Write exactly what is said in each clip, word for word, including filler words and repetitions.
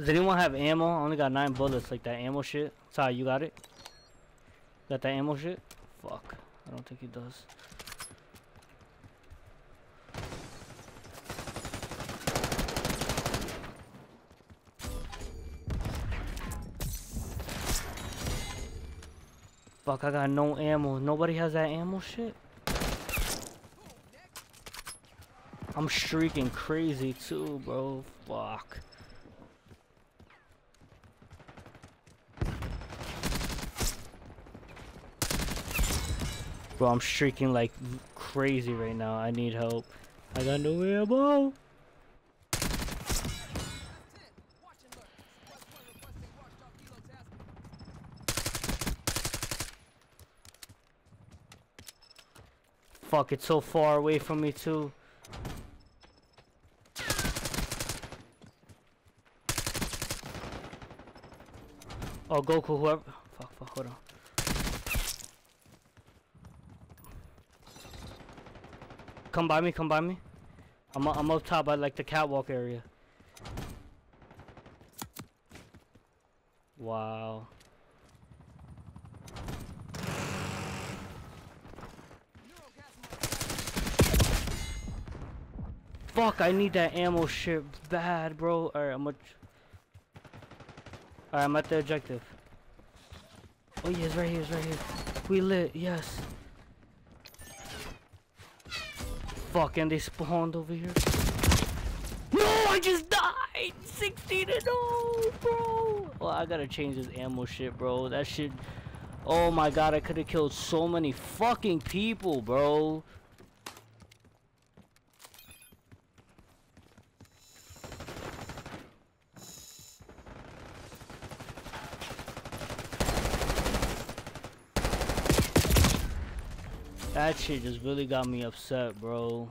Does anyone have ammo? I only got nine bullets, like that ammo shit. Sorry, you got it? Got that ammo shit? Fuck. I don't think he does. Fuck, I got no ammo. Nobody has that ammo shit? I'm streaking crazy too, bro. Fuck. Bro, I'm streaking like crazy right now. I need help. I got no ammo. Fuck, it's so far away from me too. Oh, Goku, whoever. Fuck, fuck, hold on. Come by me, come by me. I'm, I'm up top at like the catwalk area. Wow. Fuck, I need that ammo shit bad, bro. Alright, I'm much. Alright, I'm at the objective. Oh, yeah, it's right here, it's right here. We lit, yes. Fuck, and they spawned over here. No, I just died! sixteen and oh, bro! Well, I gotta change this ammo shit, bro. That shit. Oh my god, I could have killed so many fucking people, bro. That shit just really got me upset, bro.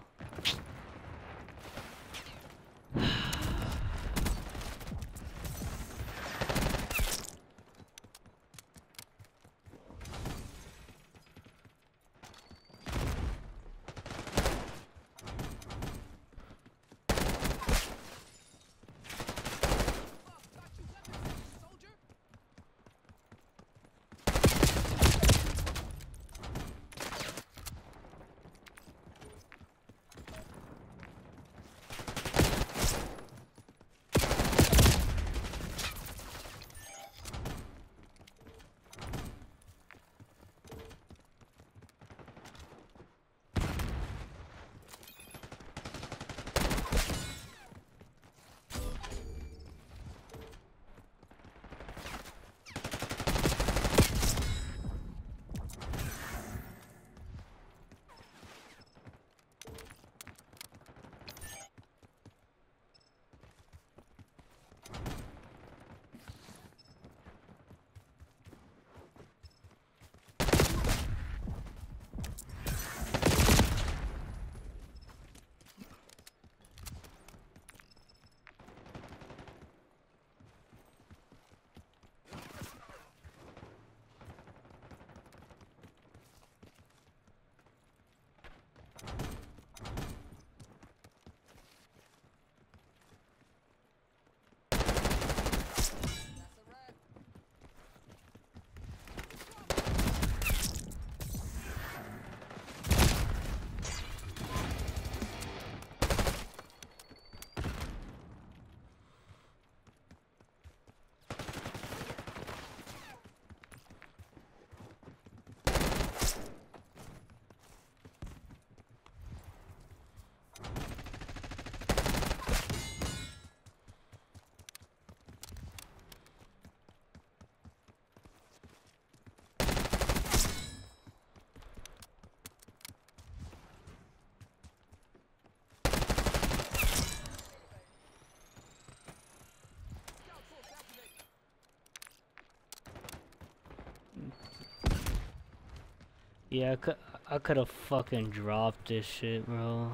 Yeah, I could, I could have fucking dropped this shit, bro.